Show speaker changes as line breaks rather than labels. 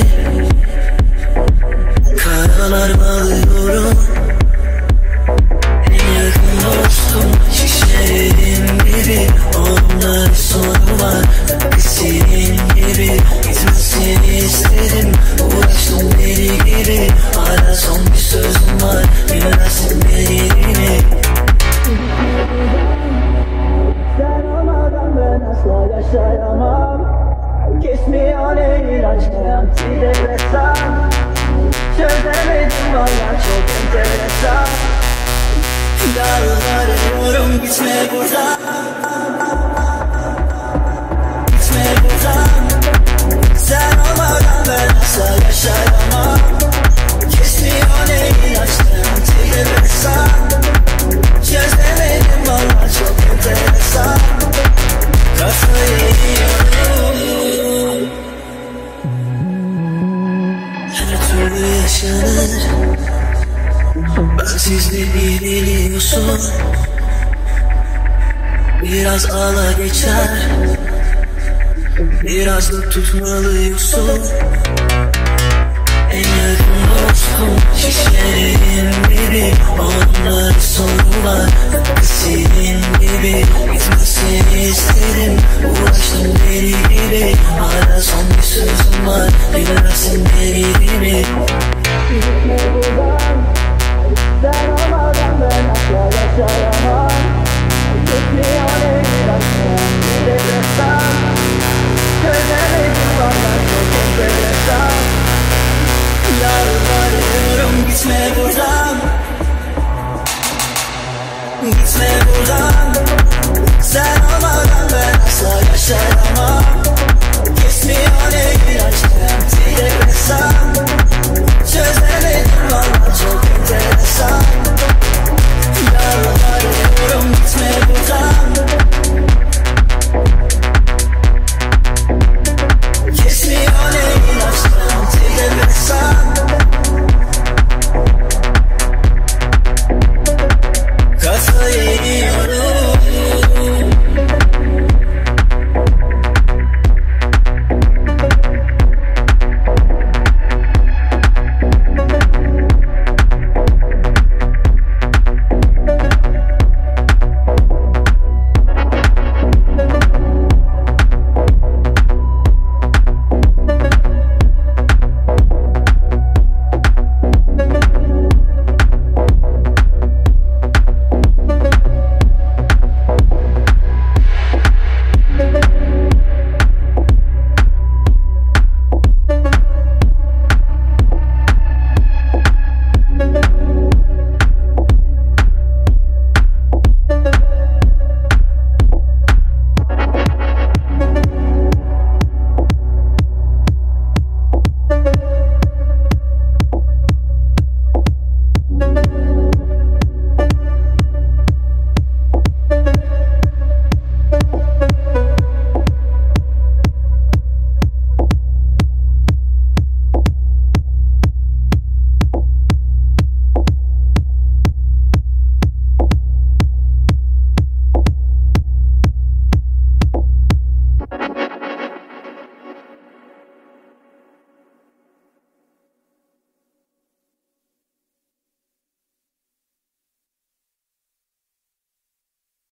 Karalar bağlıyorum. En yakın dostum şişelerim gibi. Onda bir sorun var, senin gibi. Gitmesini istedim, uğraştım deli gibi. Hala son bir sözüm var, bilmezsin beni. Sen olmadan ben asla yaşayamam. Kesmiyor el ilaçlı antidepresan. Çözemedim valla çok enteresan. Yalvarıyorum gitme buradan. Gitme buradan. Sen olmadan ben asla yaşayamam. Kesmiyor el ilaçlı antidepresan. Çözemedim valla çok enteresan. Kafayı yiyorum. Her türlü yaşanır. Bensiz de biliyorsun. Biraz ağla geçer. Biraz da tutmalıyorsun.